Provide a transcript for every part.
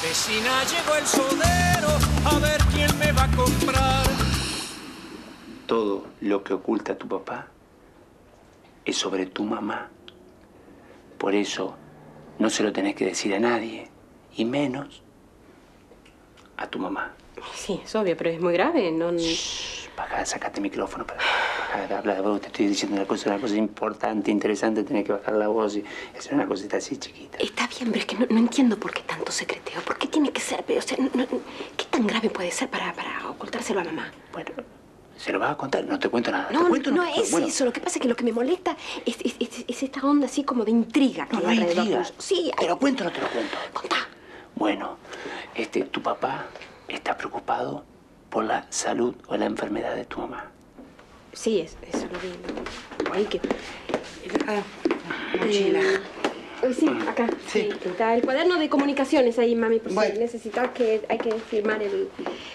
Vecina, llegó el sodero, a ver quién me va a comprar. Todo lo que oculta tu papá es sobre tu mamá. Por eso no se lo tenés que decir a nadie, y menos a tu mamá. Sí, es obvio, pero es muy grave, no... Shh, baja, sacate el micrófono para hablar de vos. Te estoy diciendo una cosa importante, interesante. Tenés que bajar la voz y hacer una cosita así chiquita. Está bien, pero es que no entiendo por qué tanto secreteo. ¿Por qué tiene que ser? O sea, ¿qué tan grave puede ser para ocultárselo a mamá? Bueno, ¿se lo vas a contar? No te cuento nada. No, ¿Te cuento? no es bueno. eso. Lo que pasa es que lo que me molesta es esta onda así como de intriga. No hay intriga. Sí, ¿Te lo cuento o no te lo cuento? Contá. Bueno, tu papá está preocupado por la salud o la enfermedad de tu mamá. Sí, eso lo vi. Ahí que... Mochila. Sí, acá. Sí. Está el cuaderno de comunicaciones ahí, mami, por si necesitas que hay que firmar el...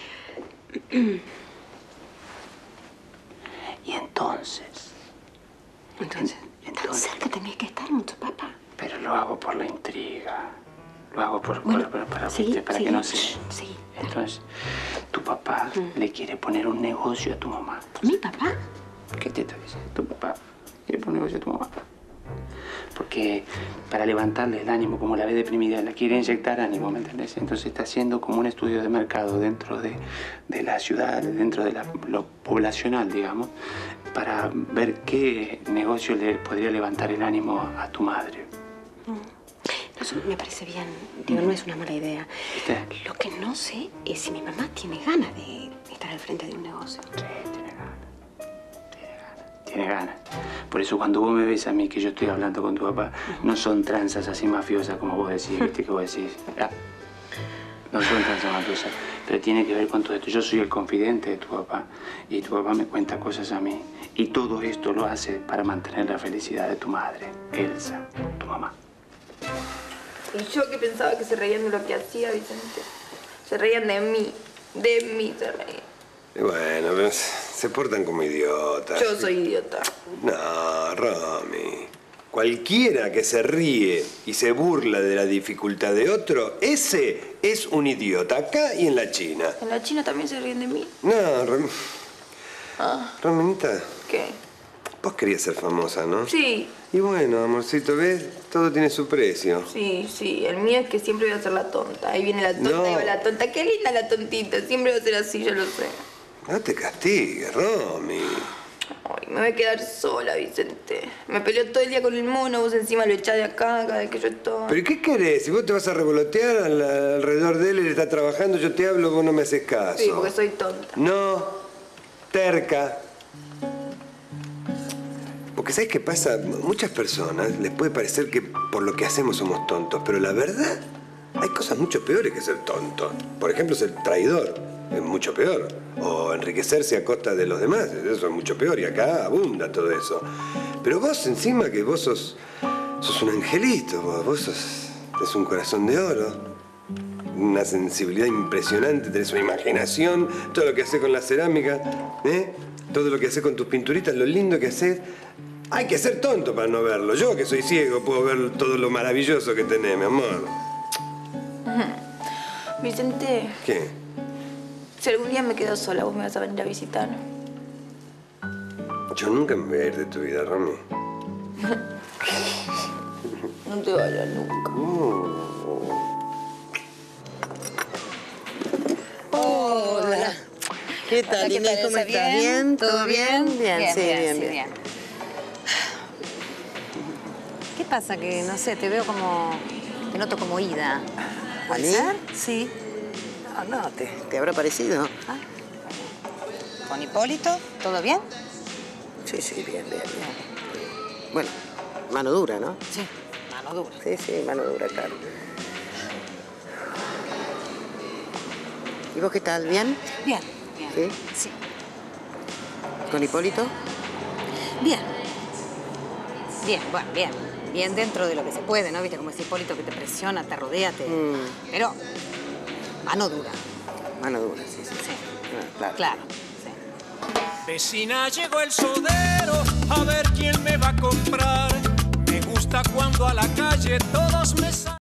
Y entonces... Entonces, tan cerca tenía que estar mucho, papá. Pero lo hago por la intriga. Lo hago para que no se... Sí. Entonces, tu papá le quiere poner un negocio a tu mamá. ¿Mi papá? ¿Qué te estoy diciendo? Tu papá quiere poner un negocio a tu mamá. Porque para levantarle el ánimo, como la ve deprimida, la quiere inyectar ánimo, ¿me entendés? Entonces está haciendo como un estudio de mercado dentro de la ciudad, dentro de lo poblacional, digamos, para ver qué negocio le podría levantar el ánimo a tu madre. Eso me parece bien. Digo, no es una mala idea. ¿Viste? Lo que no sé es si mi mamá tiene ganas de estar al frente de un negocio. Sí, tiene ganas. Por eso cuando vos me ves a mí que yo estoy hablando con tu papá, no son tranzas así mafiosas como vos decís, ¿viste? Que vos decís. No son tranzas mafiosas, pero tiene que ver con todo esto. Yo soy el confidente de tu papá y tu papá me cuenta cosas a mí. Y todo esto lo hace para mantener la felicidad de tu madre, Elsa, tu mamá. Y yo que pensaba que se reían de lo que hacía, Vicente. Se reían de mí se reían. Y bueno, pero se portan como idiotas. Yo soy idiota. No, Romy. Cualquiera que se ríe y se burla de la dificultad de otro, ese es un idiota, acá y en la China. ¿En la China también se ríen de mí? No, Rominita. ¿Qué? Vos querías ser famosa, ¿no? Sí. Y bueno, amorcito, ¿ves? Todo tiene su precio. Sí. El mío es que siempre voy a ser la tonta. Ahí viene la tonta, No. ahí va la tonta. Qué linda la tontita. Siempre va a ser así, yo lo sé. No te castigues, Romy. Ay, me voy a quedar sola, Vicente. Me peleo todo el día con el mono, vos encima lo echás de acá cada vez que yo estoy. ¿Pero qué querés? Si vos te vas a revolotear alrededor de él, él está trabajando, yo te hablo, vos no me haces caso. Sí, porque soy tonta. No, terca. Porque ¿sabes qué pasa? Muchas personas les puede parecer que por lo que hacemos somos tontos, pero la verdad, hay cosas mucho peores que ser tonto. Por ejemplo, ser traidor es mucho peor. O enriquecerse a costa de los demás, eso es mucho peor. Y acá abunda todo eso. Pero vos encima que vos sos un angelito, vos tenés un corazón de oro. Una sensibilidad impresionante, tenés una imaginación, todo lo que haces con la cerámica, todo lo que haces con tus pinturitas, lo lindo que haces. Hay que ser tonto para no verlo. Yo, que soy ciego, puedo ver todo lo maravilloso que tenés, mi amor. Vicente, ¿Qué? si algún día me quedo sola, ¿vos me vas a venir a visitar? Yo nunca me voy a ir de tu vida, Romy. No te vayas nunca. Hola. ¿Qué tal, Hola, Inés? ¿qué tal, ¿Cómo Elsa? estás? ¿Bien? ¿Todo bien? Bien, sí, bien. ¿Qué pasa? Que, no sé, te veo como... Te noto como ida. ¿A ¿Puede mí? ser? Sí. No, ¿te habrá parecido? Ah. ¿Con Hipólito? ¿Todo bien? Sí, bien. Bueno, mano dura, ¿no? Sí, mano dura. Sí, mano dura, claro. ¿Y vos qué tal? ¿Bien? Bien. ¿Sí? Sí. ¿Con Hipólito? Bien. Bueno, bien. Bien dentro de lo que se puede, ¿no? Viste, como ese Hipólito que te presiona, te rodea, Pero, mano dura. Mano dura, sí. Sí. Claro. Sí. Vecina, llegó el sodero, a ver quién me va a comprar. Me gusta cuando a la calle todos me salen.